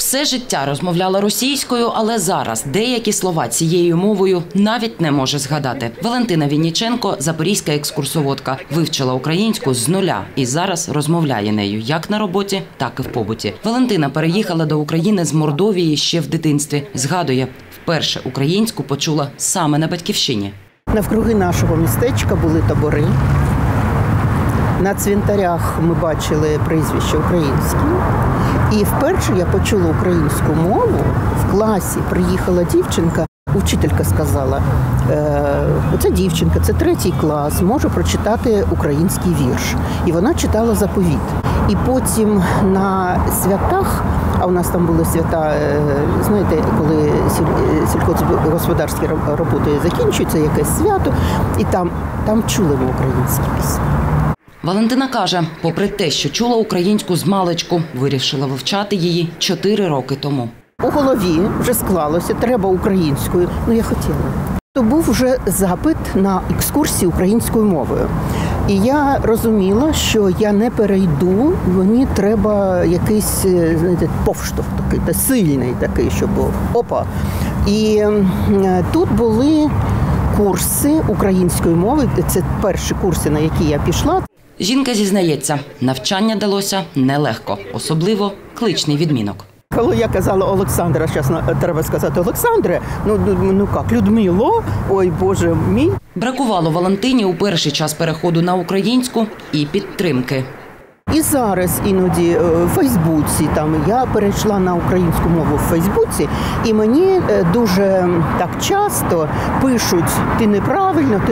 Все життя розмовляла російською, але зараз деякі слова цією мовою навіть не може згадати. Валентина Вінніченко – запорізька екскурсоводка. Вивчила українську з нуля і зараз розмовляє нею як на роботі, так і в побуті. Валентина переїхала до України з Мордовії ще в дитинстві. Згадує, вперше українську почула саме на батьківщині. Навкруги нашого містечка були табори. На цвинтарях ми бачили прізвища українські. І вперше я почула українську мову. В класі приїхала дівчинка, учителька сказала, оця дівчинка, це 3-й клас, може прочитати український вірш. І вона читала заповіт. І потім на святах, а у нас там були свята, знаєте, коли сільськогосподарські роботи закінчуються, якесь свято, і там чули ми українські пісні. Валентина каже, попри те, що чула українську змалечку, вирішила вивчати її 4 роки тому. У голові вже склалося, треба українською, я хотіла. То був вже запит на екскурсії українською мовою. І я розуміла, що я не перейду, мені треба якийсь, знаєте, поштовх такий, сильний такий, щоб був. Опа! І тут були курси української мови, це перші курси, на які я пішла. Жінка зізнається, навчання далося нелегко, особливо кличний відмінок. Коли я казала Олександра, зараз треба сказати Олександре, як, Людмило, ой, Боже мій. Бракувало Валентині у перший час переходу на українську і підтримки. І зараз іноді в Фейсбуці, я перейшла на українську мову в Фейсбуці, і мені дуже так часто пишуть, ти неправильно.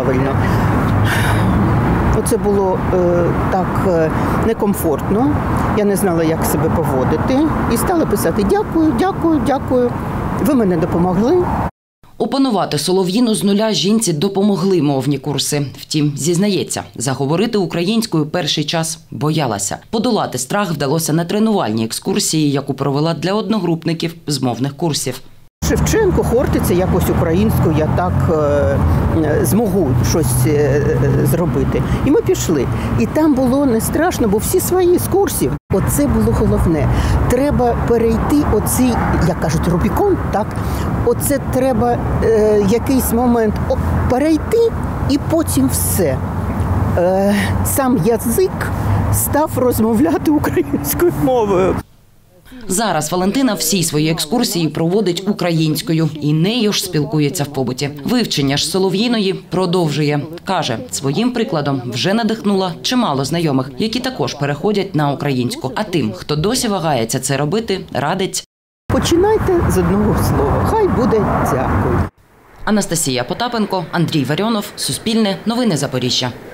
Це було так некомфортно, я не знала, як себе поводити. І стала писати дякую, ви мене допомогли. Опанувати солов'їну з нуля жінці допомогли мовні курси. Втім, зізнається, заговорити українською перший час боялася. Подолати страх вдалося на тренувальній екскурсії, яку провела для одногрупників з мовних курсів. Шевченко, Хортиця, якось українською, я так змогу щось зробити. І ми пішли. І там було не страшно, бо всі свої з курсів. Оце було головне. Треба перейти оцей, як кажуть, Рубікон, так? Оце треба якийсь момент перейти і потім все. Сам язик став розмовляти українською мовою. Зараз Валентина всі свої екскурсії проводить українською і нею ж спілкується в побуті. Вивчення ж солов'їної продовжує. Каже, своїм прикладом вже надихнула чимало знайомих, які також переходять на українську. А тим, хто досі вагається це робити, радить: починайте з одного слова. Хай буде дякую. Анастасія Потапенко, Андрій Варіонов, Суспільне, Новини Запоріжжя.